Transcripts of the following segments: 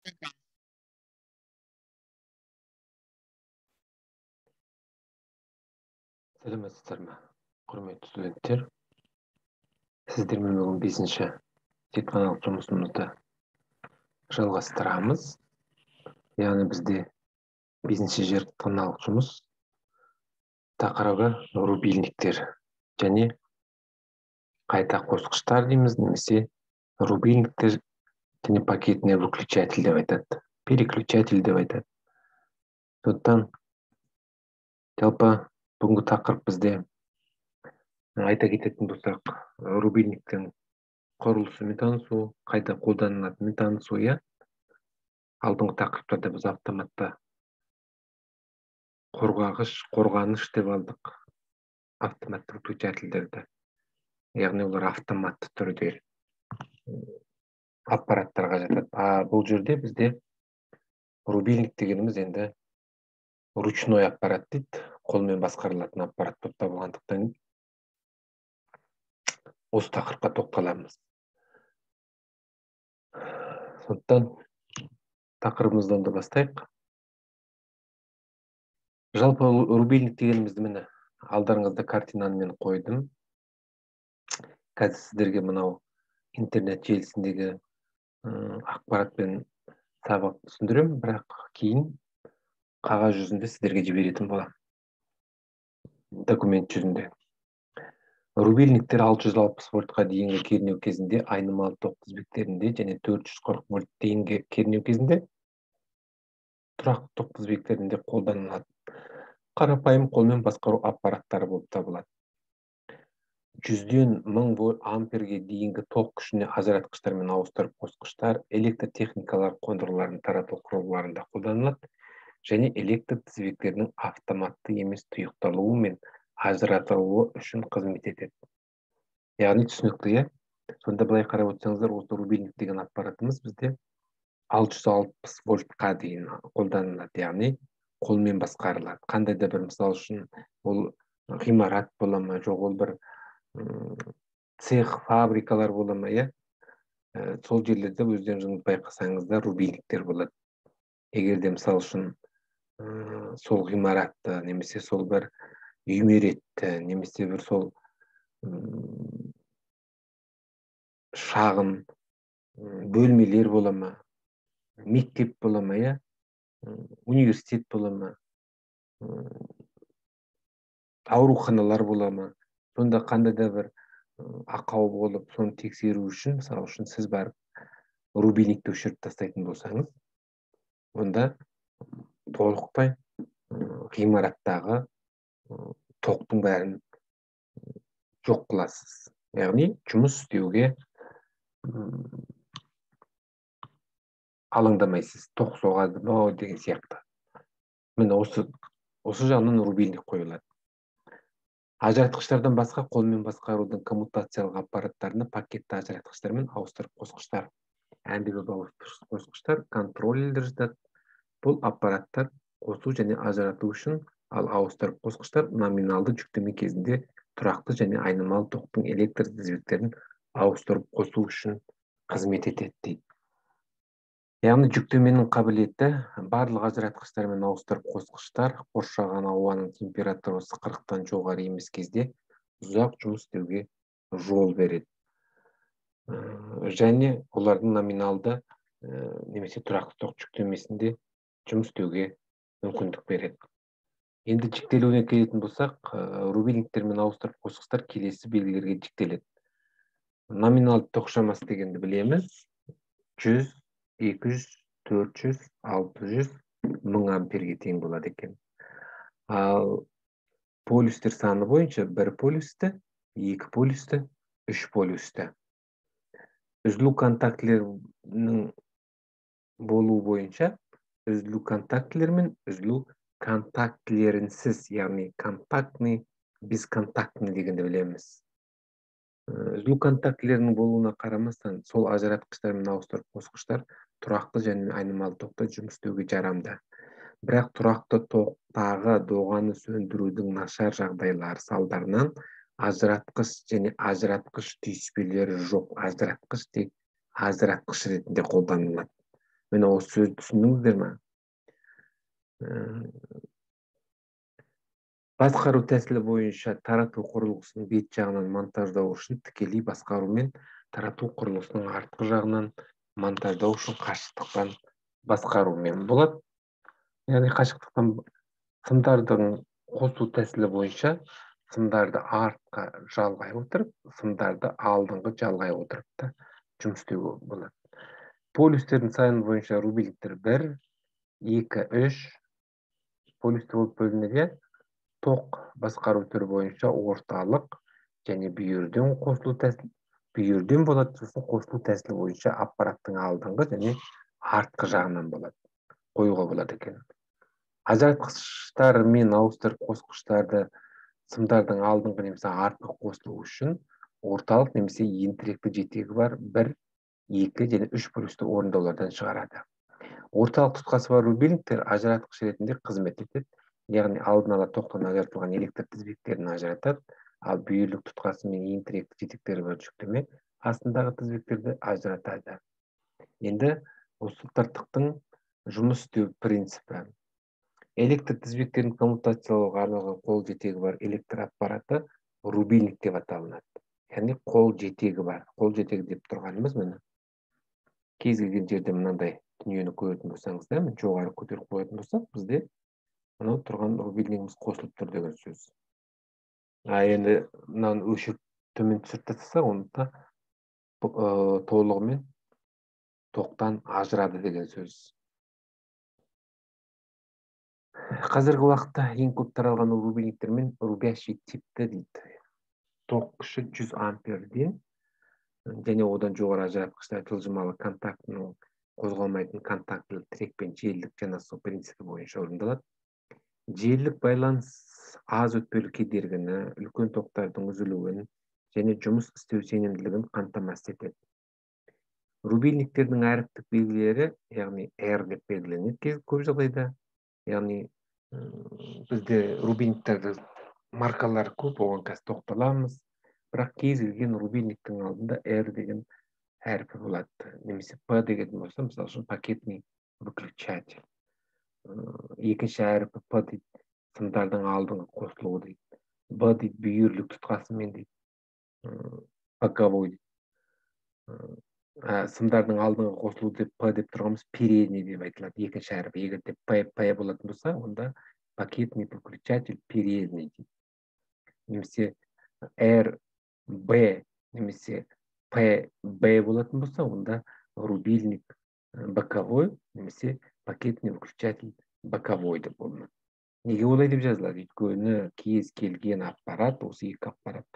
Сәлеметсіздер ме, құрметті студенттер? Сіздермен бүгін 5-ші зертханалық жұмысымызды жалғастырамыз. Яғни бізде 5-ші зертханалық жұмыс тақырыбы рубильниктер және қайта қосқыштар дейміз, немесе рубильниктер және пакетный выключатель деп айтады, переключатель деп айтады. Сондықтан жалпы бүгінгі тақырып бізде айта кететін болсақ, рубильниктің құрылысымен танысу, қайта қолданылатынымен танысу, иә. Алдыңғы тақырыптарда біз автоматты қорғаныш деп алдық, автоматты выключательдерді. Яғни олар автоматты түрде аппараттарға жатады. Бұл жерде бізде рубильник дегеніміз енді ручной аппарат дейді, қолмен басқарылатын аппарат болып табылғандықтан осы тақырыпқа тоқталамыз. Сондықтан тақырыбымыздан да бастайық. Жалпы рубильник дегенімізді міне алдарыңызда картинаны мен қойдым. Қазір сіздерге мынау интернет желісіндегі ақпаратпен сабақ түсіндіремін, бірақ кейін қағаз жүзінде сіздерге жіберетін боламын, документ жүзінде. Рубильниктер 660 вольтқа дейінгі кернеу кезінде айнымалы ток тізбектерінде және 440 вольт дейінгі кернеу кезінде тұрақты ток тізбектерінде қолданылады. Қарапайым қолмен басқару аппараттары болып табылады. 100-ден 1000 амперге дейінгі ток күшіне ажыратқыштар мен ауыстырып қосқыштар, электр техникалар қондырғыларын тарату құрылғыларында қолданылады және электр тізбектерінің автоматты емес тұйықталуы мен ажыратылуы үшін қызмет етеді. Яғни түсінікті, иә? Сонда былай қарап отырсаңыздар, осы рубильник деген аппаратымыз бізде 660 вольтқа дейін қолданылады, яғни қолмен басқарылады. Қандай да бір, мысал үшін, ол ғимарат бола ма, жоқ ол бір цех, фабрикалар бола ма, иә? Сол жерлерде өздеріңіз байқасаңыздар рубильниктер болады. Егер де мысал үшін сол ғимаратты, немесе сол бір үймеретті, немесе бір сол шағын бөлмелер бола ма, мектеп бола ма, иә? Университет бола ма, ауруханалар бола ма, сонда қандай да бір ақау болып, соны тексеру үшін, мысалы үшін сіз барып рубильникті өшіріп тастайтын болсаңыз, онда толықтай ғимараттағы тоқтың бәрін жоқ қыласыз. Яғни жұмыс істеуге алаңдамайсыз, тоқ соғады деген сияқты. Міне осы жағынан рубильник қойылады. Ажыратқыштардан басқа қолмен басқарудың коммутациялық аппараттарына пакетті ажыратқыштар мен ауыстырып қосқыштар, әмбебап ауыстырып қосқыштар, контроллерлер жатады. Бұл аппараттар қосу және ажырату үшін, ал ауыстырып қосқыштар номиналды жүктеме кезінде тұрақты және айнымалы токтың электр тізбектерін ауыстырып қосу үшін қызмет етеді дейді. Яғни жүктеменің қабілеті барлық ажыратқыштар мен ауыстырып қосқыштар қоршаған ауаның температурасы 40-тан жоғары емес кезде ұзақ жұмыс істеуге жол береді. Және олардың номиналды немесе тұрақты ток жүктемесінде жұмыс істеуге мүмкіндік береді. Енді жіктелуіне келетін болсақ, рубильниктер мен ауыстырып қосқыштар келесі белгілерге жіктеледі. Номиналды ток шамасы дегенді білеміз. 100, 200, 400, 600, 1000 амперге тең болады екен. Ал полюстер саны бойынша 1 полюсті, 2 полюсті, 3 полюсті. Үзілу контактілерінің болу бойынша үзілу контактілер мен үзілу контактілерінсіз, яғни контактный, бесконтактный дегенді білеміз. Үзілу контактілерінің болуына қарамастан, сол ажыратқыштар мен ауыстырып қосқыштар тұрақты және айнымалы токта жұмыс істеуге жарамды. Бірақ тұрақты токтағы доғаны сөндірудің нашар жағдайлары салдарынан ажыратқыш және ажыратқыш түйіспелері жоқ ажыратқыш тек ажыратқыш ретінде қолданылады. Мына осы сөзді түсіндіңіздер ме? Басқару тәсілі бойынша тарату құрылғысының бет жағынан монтаждау үшін тікелей басқару мен тарату құрылғысының артқы жағынан монтаждау үшін қашықтықтан басқарумен болады. Яғни қашықтықтан сымдардың қосу тәсілі бойынша сымдарды артқа жалғай отырып, сымдарды алдыңғы жалғай отырып та жұмыс істеуге болады. Полюстердің саны бойынша рубильниктер 1, 2, 3 полюстер болып бөлінеді. Тоқ басқару түрі бойынша орталық және бүйірден болады, сосын қосылу тәсілі бойынша аппараттың алдыңғы және артқы жағынан болады. Қоюға болады екен. Ажыратқыштар мен ауыстырып қосқыштарды сымдардың алдыңғы немесе артқы қосылу үшін орталық немесе ентіректі жетегі бар 1, 2 және 3 полюсті орындаулардан шығарады. Орталық тұтқасы бар рубильниктер ажыратқыш ретінде қызмет етеді. Яғни алдын ала тоқтан ажыратылған электр тізбектерін ажыратады, ал бүйірлік тұтқасы мен ентіректі жетектері бар жүктеме астындағы тізбектерді ажыратады. Енді осы тыртықтың жұмыс істеу принципі. Электр тізбектерін коммутациялауға арналған қол жетегі бар электр аппараты рубильник деп аталынады. Яғни қол жетегі бар. Қол жетегі деп тұрғанымыз міне. Кез келген жерде мынандай дүниені көретін болсаңыздар, жоғары көтеріп қоятын болсақ, бізде мынау тұрған рубильнигіміз қосылып тұр деген сөз. Енді мынаны өшіріп төмен түсіріп тастасақ, онда толығымен тоқтан ажырады деген сөз. Қазіргі уақытта ең көп таралған рубильниктер мен рубящий типті дейді. Тоқ күші 100 амперден және одан жоғары ажыратқыштар жылжымалы контактының қозғалмайтын контактілі тірекпен желілік жанасу принципі бойынша орындалады. Желілік байланыс аз өтпелі кедергіні, үлкен тоқтардың үзілуін және жұмыс істеу сенімділігін қамтамасыз етеді. Рубильниктердің әріптік белгілері, яғни R деп белгіленеді көп жағдайда. Яғни бізде рубильниктердің маркалары көп, оған қазір тоқталамыз. Бірақ кез келген рубильниктің алдында R деген әрпі болады. Немесе P деген болса, мысалы үшін пакетный выключатель. Екінші әрпі P дейді, сымдардың алдыңғы қосылуы дейді. B дейді, бүйірлік тұтқасымен дейді. Боковой дейді. Сымдардың алдыңғы қосылу деп P деп тұрғанымыз передний деп айтылады. Екінші әрпі. Егер де P болатын болса, онда пакетный выключатель передний дейді. Немесе R, B немесе P, B болатын болса, онда рубильник боковой немесе пакетный выключатель боковой деп болынады. Неге олай деп жазылады? Өйткені кез келген аппарат, осы екі аппарат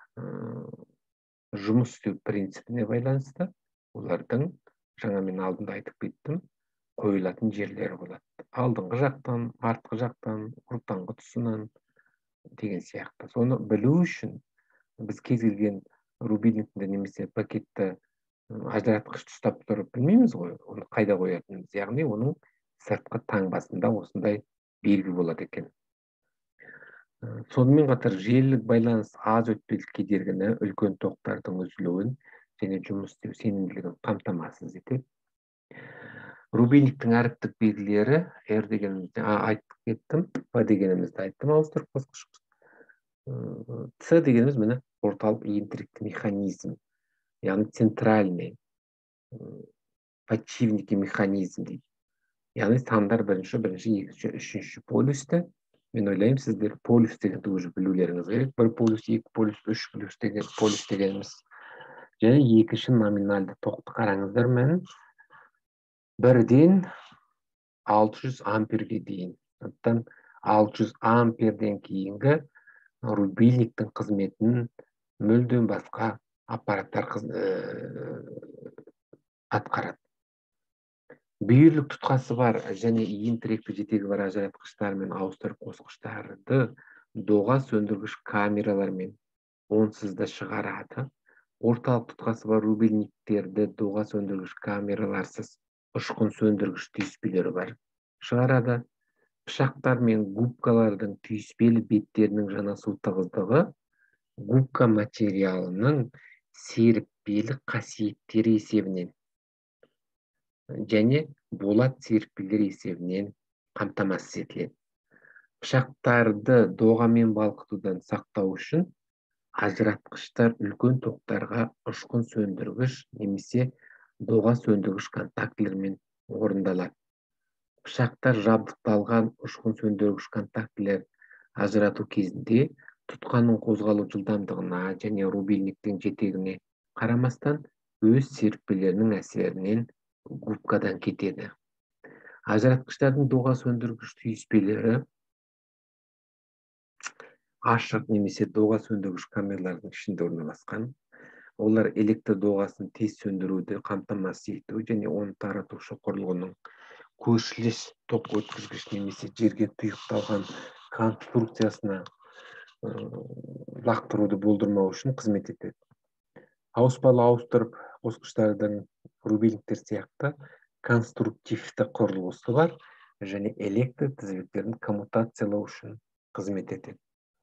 жұмыс істеу принципіне байланысты, олардың, жаңа мен алдында айтып кеттім, қойылатын жерлері болады. Алдыңғы жақтан, артқы жақтан, ортаңғы тұсынан деген сияқты. Соны білу үшін біз кез келген рубильникті немесе пакетті ажыратқышты ұстап тұрып білмейміз ғой, оны қайда қоятынымыз. Яғни оның сыртқы таңбасында осындай белгі болады екен. Сонымен қатар желілік байланыс аз өтпелі кедергіні, үлкен тоқтардың үзілуін және жұмыс істеу сенімділігін қамтамасыз етеді. Рубильниктің әріптік белгілері R дегенімізді айтып кеттім, P дегенімізді айттым, ауыстырып қосқыш. С дегеніміз міне орталық ентіректі механизм, яғни центральный подшипник механизм дейді. Яғни сандар бірінші, екінші, үшінші полюсті. Мен ойлаймын, сіздер полюс дегенді уже білулеріңіз керек. Бір полюс, екі полюс, үш полюс дегеніміз. Және екінші номинальды тоқты қараңыздар мен 1-ден 600 амперге дейін. 600 амперден кейінгі рубильниктің қызметін мүлдем басқа аппараттар атқарады. Бүйірлік тұтқасы бар және ентіректі жетегі бар ажыратқыштар мен ауыстырып қосқыштарды доға сөндіргіш камералар мен онсыз да шығарады. Орталық тұтқасы бар рубильниктерді доға сөндіргіш камераларсыз ұшқын сөндіргіш түйіспелері бар шығарады. Пышақтар мен губкалардың түйіспелі беттерінің жанасу тығыздығы губка материалының серіппелік қасиеттері есебінен және болат серпілер есебінен қамтамасыз етіледі. Пышақтарды доғамен балқытудан сақтау үшін ажыратқыштар үлкен токтарға ұшқын сөндіргіш немесе доға сөндіргіш контактілермен орындалады. Пышақтар жабдықталған ұшқын сөндіргіш контактілер ажырату кезінде тұтқаның қозғалу жылдамдығына және рубильниктің жетегіне қарамастан өз серіппелерінің әсерінен губкадан кетеді. Ажыратқыштардың доға сөндіргіш түйіспелері ашық немесе доға сөндіргіш камералардың ішінде орналасқан. Олар электр доғасын тез сөндіруді қамтамасыз ету және оны таратушы құрылғының көршілес ток өткізгіш немесе жерге тұйықталған конструкциясына лақтыруды болдырмау үшін қызмет етеді. Ауыспалы ауыстырып қосқыштардың рубильниктер сияқты конструктивті құрылғысы бар және электр тізбектерін коммутациялау үшін қызмет етеді.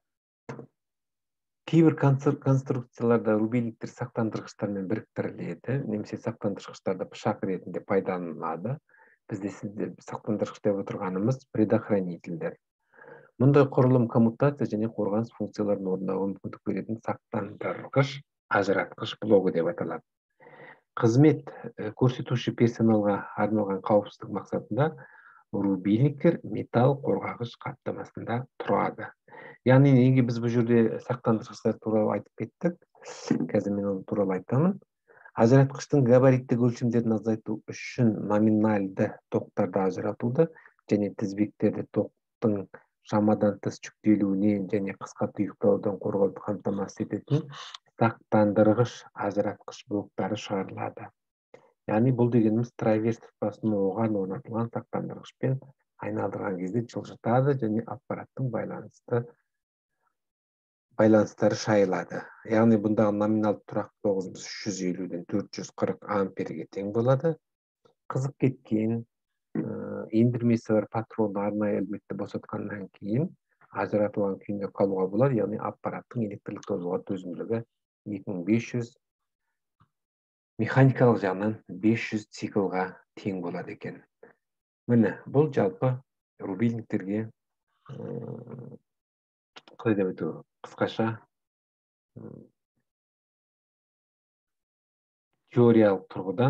Кейбір конструкцияларда рубильниктер сақтандырғыштармен біріктіріледі, немесе сақтандырғыштарды пышақ ретінде пайдаланылады. Бізде сақтандырғыш деп отырғанымыз предохранительдер. Мұндай құрылым коммутация және қорғаныс функцияларын орындауға мүмкіндік беретін сақтандырғыш ажыратқыш блогы деп аталады. Қызмет көрсетуші персоналға арналған қауіпсіздік мақсатында рубильниктер металл қорғағыш қаптамасында тұрады. Яғни неге біз бұл жерде сақтандырғыштар туралы айтып кеттік? Қазір мен ол туралы айтамын. Ажыратқыштың габариттік өлшемдерін азайту үшін номинальды токтарды ажыратуды және тізбектерді токтың шамадан тыс жүктелуінен және қысқа тұйықтаудан қорғауды қамтамасыз ететін сақтандырғыш ажыратқыш блоктары шығарылады. Яғни бұл дегеніміз траверс тұтқасын оған орнатылған сақтандырғышпен айналдырған кезде жылжытады және аппараттың байланыстары шайылады. Яғни бұндағы номиналды тұрақтылығымыз 350-ден 440 амперге тең болады. Қызып кеткен ендірмесі бар патронды арнайы ілмекті босатқаннан кейін ажыратылған күйінде қалуға болады. Яғни аппараттың электрлік тозуға төзімділігі 2500, механикалық жағынан 500 циклға тең болады екен. Міне, бұл жалпы рубильниктерге қалай деп айту, қысқаша теориялық тұрғыдан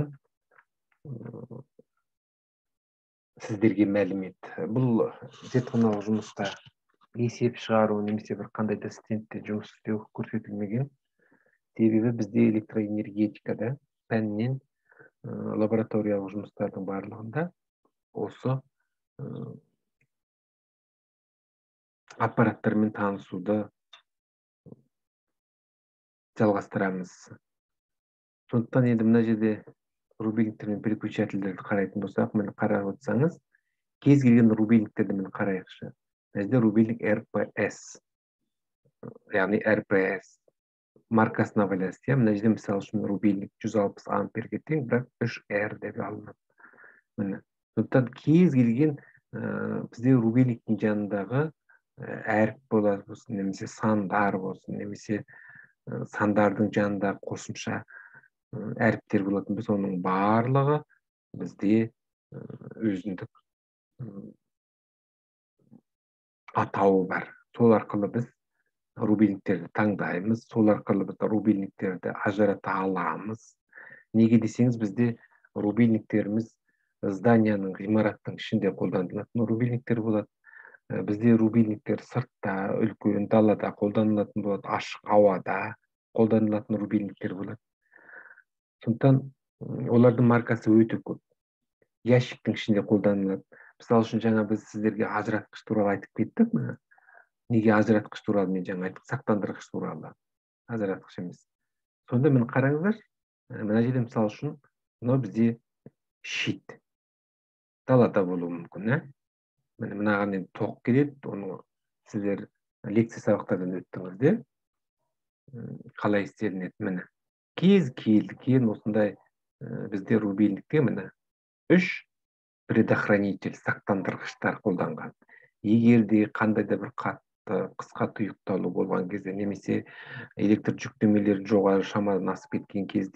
сіздерге мәлімет. Бұл зертханалық жұмыста есеп шығару немесе бір қандай да стендте жұмыс істеу көрсетілмеген. Себебі бізде электроэнергетикада пәннен лабораториялық жұмыстардың барлығында осы аппараттармен танысуды жалғастырамыз. Сондықтан енді мына жерде рубильниктер мен переключательдерді қарайтын болсақ, мені қарап отырсаңыз, кез келген рубильниктерді мені қарайықшы. Мына жерде рубильник РПС, яғни РПС маркасына байланысты. Мына жерде мысалы үшін рубильник 160 амперге тең, бірақ 3R деп алынады. Міне. Сондықтан кез келген бізде рубильниктің жанындағы әріп болсын, немесе сандар болсын, немесе сандардың жанында қосымша әріптер болатын біз, оның барлығы бізде өзіндік атауы бар. Сол арқылы біз рубильниктерді таңдаймыз, сол арқылы біз рубильниктерді ажырата аламыз. Неге десеңіз, бізде рубильниктеріміз зданияның, ғимараттың ішінде қолданылатын рубильниктер болады. Бізде рубильниктер сыртта, үлкен далада қолданылатын болады, ашық ауада қолданылатын рубильниктер болады. Сондықтан олардың маркасы өте көп. Ящиктің ішінде қолданылады. Мысалы үшін жаңа біз сіздерге ажыратқыш туралы айтып кеттік. Неге ажыратқыш туралы мен жаңа айттық, сақтандырғыш туралы. Ажыратқыш емес. Сонда мен қараңыздар, мына жерде мысалы үшін мынау бізде щит. Далада болуы мүмкін, мынаған енді тоқ келеді, оны сіздер лекция сабақтардан өттіңіздер. Қалай істелінеді, міне. Кез келген осындай бізде рубильникте міне 3 предохранитель сақтандырғыштар қолданған. Егер де қандай да бір қатты қысқа тұйықталу болған кезде, немесе электр жүктемелері жоғары шамадан асып кеткен кезде,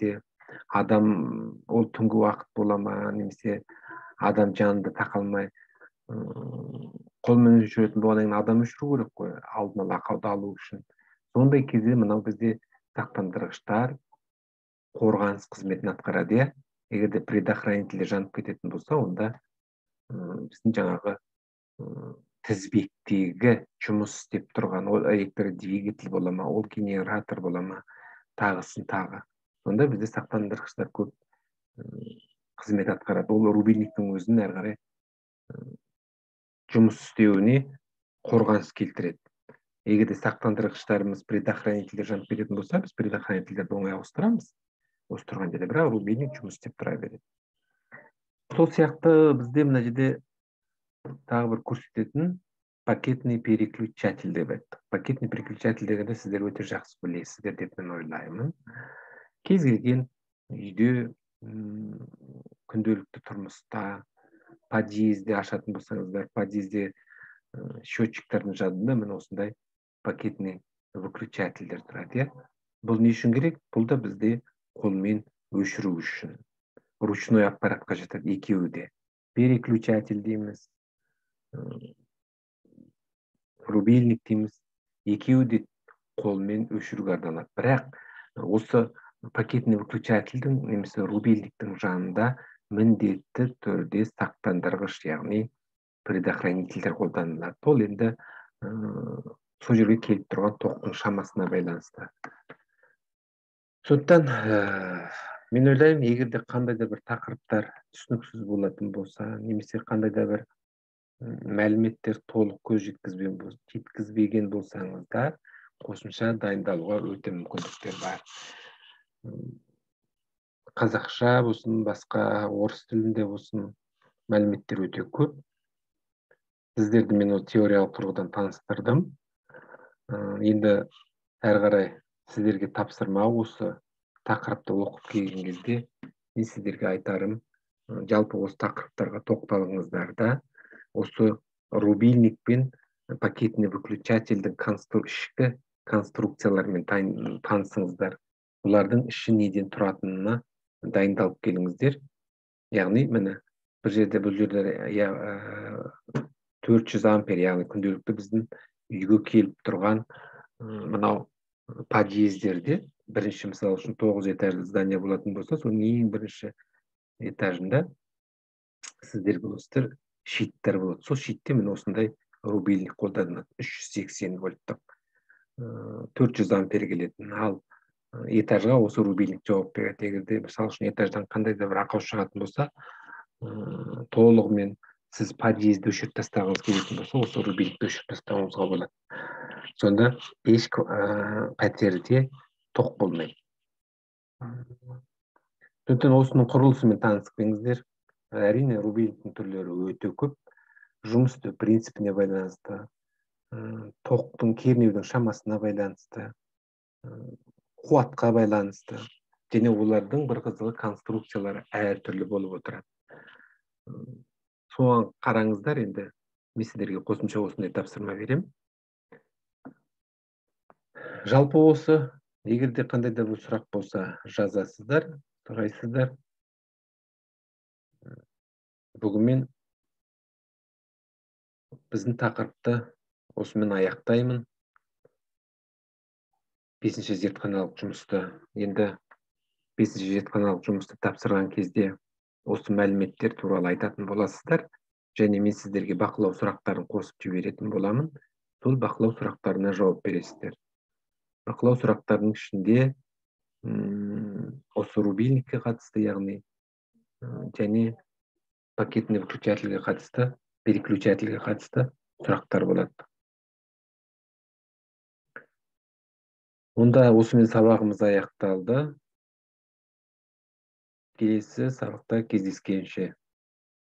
адам ол түнгі уақыт бола ма, немесе адам жанында тақалмай қолмен өшіретін болғаннан кейін адам өшіру керек қой, алдын ала ақауды алу үшін. Сондай кезде мынау бізде сақтандырғыштар қорғаныс қызметін атқарады, иә. Егер де предохранитель жанып кететін болса, онда біздің жаңағы тізбектегі жұмыс істеп тұрған ол электродвигатель бола ма, ол генератор бола ма, тағысын тағы. Сонда бізде сақтандырғыштар көп қызмет атқарады. Ол рубильниктің өзін әрі қарай жұмыс істеуіне қорғаныс келтіреді. Егер де сақтандырғыштарымыз предохранительдер жанып кететін болса, біз предохранительдерді оңай ауыстырамыз. Осы тұрған жерде, бірақ рубильник жұмыс істеп тұра береді. Сол сияқты бізде мына жерде тағы бір көрсететін пакетный переключатель деп айттық. Пакетный переключатель дегенде сіздер өте жақсы білесіздер деп мен ойлаймын. Кез келген үйде, күнделікті тұрмыста, подъезде ашатын болсаңыздар, подъезде счетчиктердің жадында міне осындай пакетный выключательдер тұрады. Бұл не үшін керек? Бұл да бізде қолмен өшіру үшін. Ручной аппаратқа жатады екеуі де. Переключатель дейміз, рубильник дейміз. Екеуі де қолмен өшіруге арналады. Бірақ осы пакетный выключательдің немесе рубильниктің жанында міндетті түрде сақтандырғыш, яғни предохранительдер қолданылады. Ол енді сол жерге келіп тұрған тоқтың шамасына байланысты. Сондықтан мен ойлаймын, егер де қандай да бір тақырыптар түсініксіз болатын болса, немесе қандай да бір мәліметтер толық көз жеткізбеген болсаңыздар, қосымша дайындалуға өте мүмкіндіктер бар. Қазақша болсын, басқа орыс тілінде болсын, мәліметтер өте көп. Сіздерді мен теориялық тұрғыдан таныстырдым. Енді әрі қарай сіздерге тапсырма осы тақырыпты оқып келген кезде мен сіздерге айтарым, жалпы осы тақырыптарға тоқталыңыздар да, осы рубильник пен пакетный выключательдің ішкі конструкцияларымен танысыңыздар. Бұлардың іші неден тұратынына дайындалып келіңіздер. Яғни міне бұл жерде 400 ампер, яғни күнделікті біздің үйге келіп тұрған мынау подъездерде, бірінші мысалы үшін 9 этажды здание болатын болса, соның ең бірінші этажында сіздерге осылар щиттер болады. Сол щитте міне осындай рубильник қолданылады. 380 вольттық 400 ампер келетін. Ал этажға осы рубильник жауап береді. Егер де мысалы үшін этаждан қандай да бір ақау шығатын болса, толығымен сіз подъезді өшіріп тастағыңыз келетін болса, осы рубильникті өшіріп тастауыңызға болады. Сонда еш пәтерде тоқ болмайды. Сондықтан осының құрылысымен таныспеңіздер. Әрине, рубильниктің түрлері өте көп. Жұмыс істеу принципіне байланысты, тоқтың кернеудің шамасына байланысты, қуатқа байланысты, және олардың бір қызығы конструкциялары әртүрлі болып отырады. Соған қараңыздар, енді мен сіздерге қосымша осындай тапсырма берем. Жалпы осы, егер де қандай да бір сұрақ болса, жазасыздар, сұрайсыздар. Бүгінмен біздің тақырыпты осымен аяқтаймын. 5-ші зертханалық жұмысты, енді 5-ші зертханалық жұмысты тапсырған кезде осы мәліметтер туралы айтатын боласыздар, және мен сіздерге бақылау сұрақтарын қосып жіберетін боламын. Сол бақылау сұрақтарына жауап бересіздер. Бақылау сұрақтарының ішінде осы рубильникке қатысты, яғни және пакетный выключательге қатысты, переключательге қатысты сұрақтар болады. Онда осымен сабағымыз аяқталды. Келесі сабақта кездескенше.